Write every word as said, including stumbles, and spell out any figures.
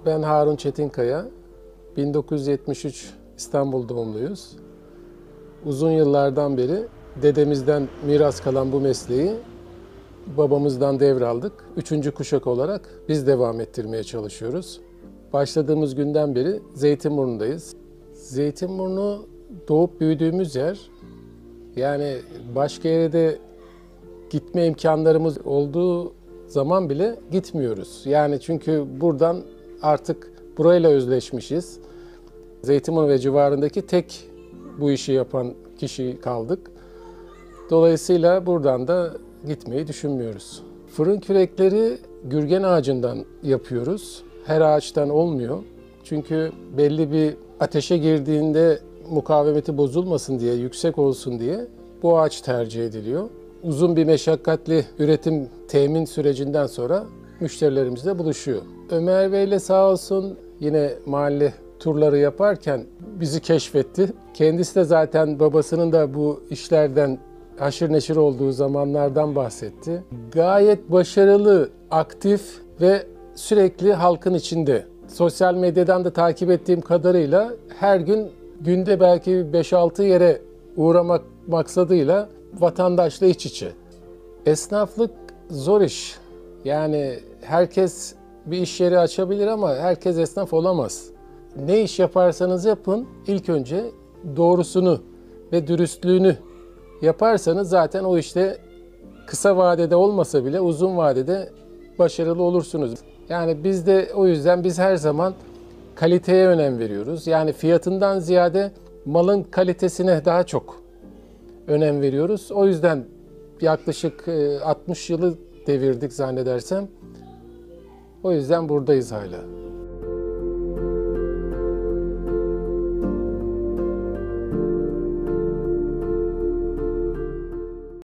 Ben Harun Çetinkaya, bin dokuz yüz yetmiş üç İstanbul doğumluyuz. Uzun yıllardan beri dedemizden miras kalan bu mesleği babamızdan devraldık. Üçüncü kuşak olarak biz devam ettirmeye çalışıyoruz. Başladığımız günden beri Zeytinburnu'ndayız. Zeytinburnu doğup büyüdüğümüz yer. Yani başka yere de gitme imkanlarımız olduğu zaman bile gitmiyoruz. Yani çünkü buradan artık burayla özleşmişiz. Zeytinburnu ve civarındaki tek bu işi yapan kişi kaldık. Dolayısıyla buradan da gitmeyi düşünmüyoruz. Fırın kürekleri gürgen ağacından yapıyoruz. Her ağaçtan olmuyor. Çünkü belli bir ateşe girdiğinde mukavemeti bozulmasın diye, yüksek olsun diye bu ağaç tercih ediliyor. Uzun bir meşakkatli üretim temin sürecinden sonra müşterilerimizle buluşuyor. Ömer Bey'le sağ olsun yine mahalle turları yaparken bizi keşfetti. Kendisi de zaten babasının da bu işlerden haşır neşir olduğu zamanlardan bahsetti. Gayet başarılı, aktif ve sürekli halkın içinde. Sosyal medyadan da takip ettiğim kadarıyla her gün günde belki beş altı yere uğramak maksadıyla vatandaşla iç içe. Esnaflık zor iş. Yani herkes bir iş yeri açabilir ama herkes esnaf olamaz. Ne iş yaparsanız yapın, ilk önce doğrusunu ve dürüstlüğünü yaparsanız zaten o işte kısa vadede olmasa bile uzun vadede başarılı olursunuz. Yani biz de o yüzden biz her zaman kaliteye önem veriyoruz. Yani fiyatından ziyade malın kalitesine daha çok önem veriyoruz. O yüzden yaklaşık altmış yılı devirdik zannedersem. O yüzden buradayız hala.